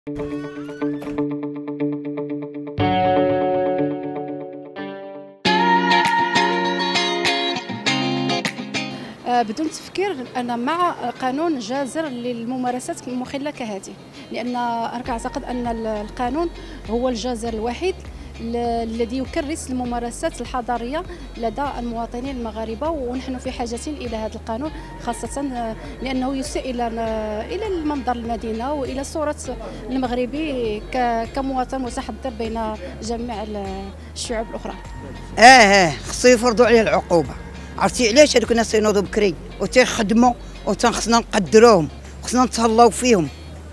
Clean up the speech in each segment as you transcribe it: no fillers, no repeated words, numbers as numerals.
بدون تفكير أنا مع قانون جازر للممارسات المخلة كهذه، لأن أنا أعتقد أن القانون هو الجازر الوحيد الذي يكرس الممارسات الحضارية لدى المواطنين المغاربة، ونحن في حاجة إلى هذا القانون، خاصة لأنه يسيء إلى المنظر المدينة وإلى صورة المغربي كمواطن متحضر بين جميع الشعوب الأخرى. خصو يفرضوا عليه العقوبة. عرفتي علاش هذوك الناس تينوضوا بكري وتيخدموا خصنا نقدروهم، خصنا نتهلاو فيهم،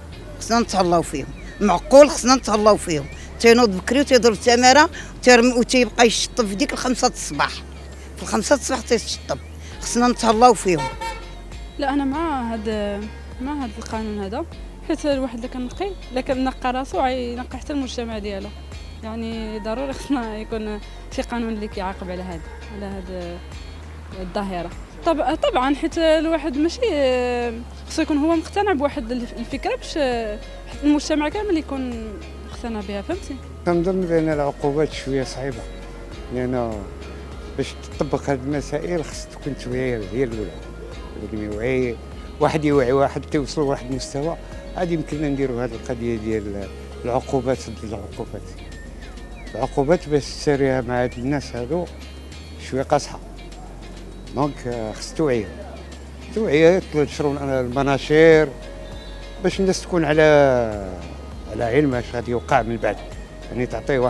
معقول خصنا نتهلاو فيهم. تينوض بكري وتيضرب التماره وتيبقى يشطب في ديك ال5 الصباح، في ال5 الصباح تيشطب، خصنا نتهلاو فيهم. لا انا مع هذا القانون هذا، حيت الواحد اللي كنقي الا كنقى راسو غينقي حتى المجتمع ديالو. يعني ضروري خصنا يكون شي قانون اللي كيعاقب على هذا الظاهره. طبعا حيت الواحد ماشي خصو يكون هو مقتنع بواحد الفكره باش المجتمع كامل يكون مقتنع بها. فهمتي؟ كنظن بان العقوبات شويه صعيبه، لان باش تطبق هذه المسائل خص تكون توعيه هي الاولى. يوعي واحد توصل لواحد المستوى عاد يمكننا نديروا هذه القضيه ديال العقوبات ضد العقوبات باش تساريها مع هاد الناس هادو شويه قاصحه. دونك خص توعيه تنشروا المناشير باش الناس تكون على علم اش غادي يوقع من بعد، يعني تعطيه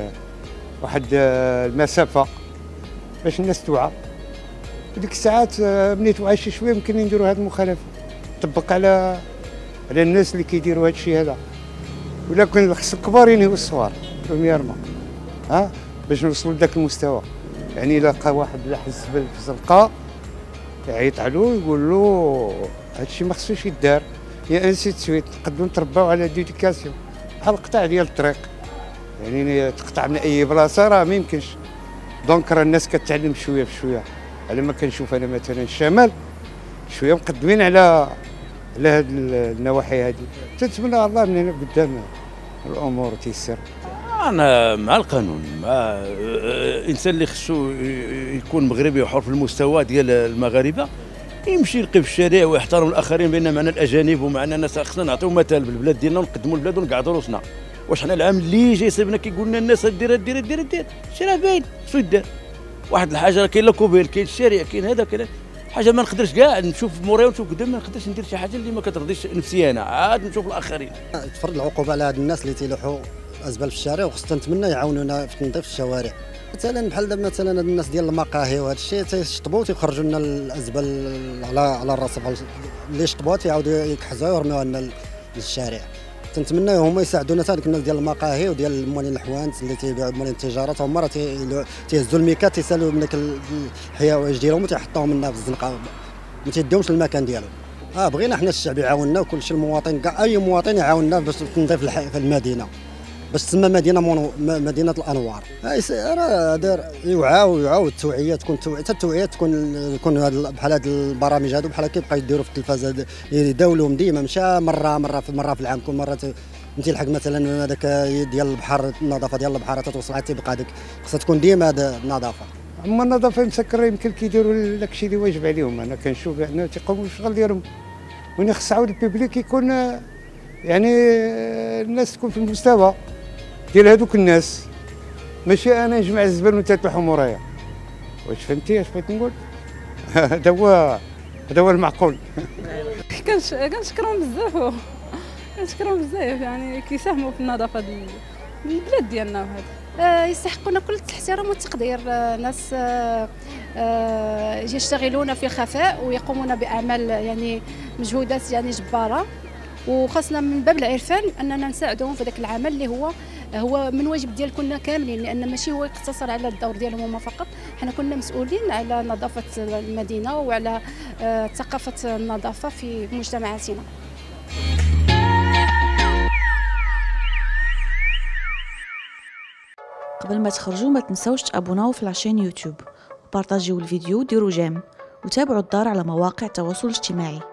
واحد المسافه باش الناس توعى. وديك الساعات ملي توعى شي شويه يمكن نديروا هذه المخالفه تطبق على الناس اللي كيديروا هذا الشيء هذا. ولكن خص الكبار ينهيو الصغار برومييرمون، باش نوصلوا لذاك المستوى. يعني الا لقى واحد حس بالزنقه يعيط عليه ويقول له هذا الشيء ما خصوش يدار، يا انسي تسويت نقدروا نترباو على ديديكاسيون بحال القطاع ديال الطريق، يعني تقطع من اي بلاصه راه ما يمكنش. دونك راه الناس كتعلم شويه بشويه. على ما كنشوف انا مثلا الشمال شويه مقدمين على هاد النواحي هذه. تنتمنى الله من هنا قدام الامور تيسر. انا مع القانون، مع الانسان اللي خصو يكون مغربي وحر في المستوى ديال المغاربه، يمشي يلقي في الشارع ويحترم الاخرين بان معنا الاجانب ومعنا ناس. خصنا نعطيو مثال بالبلاد ديالنا ونقدموا البلاد ونقعدوا روسنا. واش حنا العام اللي جاي سيبنا كيقول لنا الناس دير شي راه باين شنو يدار. واحد الحاجه كاين لا كوبيل، كاين الشارع، كاين هذا كاين حاجه. ما نقدرش كاع نشوف مورايا ونشوف قدام، ما نقدرش ندير شي حاجه اللي ما كترضيش نفسي انا، عاد نشوف الاخرين. تفرض العقوبه على هاد الناس اللي تيلوحوا الازبال في الشارع، وخصنا نتمنى يعاونونا في تنظيف الشوارع. مثلا بحال دابا مثلا هاد الناس ديال المقاهي وهذا الشيء تيشطبوا وتيخرجوا لنا الازبال على الرصيف اللي شطبوها تيعاودوا يكحزوها ويرميوها لنا للشارع. تنتمنى هما يساعدونا حتى ديك الناس ديال المقاهي وديال الموالين الحوانت اللي تيبيعوا موالين التجارات، هما راه تيهزوا الميكات تيسالوا من داك الحوايج ديالهم وتيحطوهم لنا في الزنقه، ما تيديهمش للمكان ديالهم. بغينا حنا الشعب يعاوننا وكل شيء، المواطن كاع اي مواطن يعاوننا باش تنظيف في المدينه، باش تسمى مدينه الانوار. راه دار يوعاو التوعيه تكون حتى التوعيه تكون بحال هاد البرامج هادو بحال كيبقى يديروا في التلفازه يداولوهم ديما، مشى مره في العام، كل مره تلحق مثلا هذاك ديال البحر، النظافه ديال البحر توصل عاد تيبقى هذاك، خصها تكون ديما هذا النظافه. اما النظافه مسكره يمكن كيديروا داكشي اللي واجب عليهم. انا كنشوف يعني تيقوموا بالشغل ديالهم، وين خص عاود البيبليك يكون يعني الناس تكون في المستوى ديال هذوك الناس، ماشي انا نجمع الزبال وانت تلوحوا مورايا. واش فهمتي اش بغيت نقول؟ هذا هو المعقول. كنشكرهم بزاف يعني كيساهموا في النظافه ديال البلاد ديالنا. وهذا يستحقون كل الاحترام والتقدير. ناس يشتغلون في الخفاء ويقومون باعمال يعني مجهودات يعني جباره، وخاصنا من باب العرفان اننا نساعدهم في ذاك العمل اللي هو من واجب ديال كلنا كاملين، لان ماشي هو يقتصر على الدور ديالهم هما فقط، حنا كنا مسؤولين على نظافه المدينه وعلى ثقافه النظافه في مجتمعاتنا. قبل ما تخرجوا ما تنسوش تابوناو في لاشين يوتيوب وبارطاجيو الفيديو وديروا جيم، وتابعوا الدار على مواقع التواصل الاجتماعي.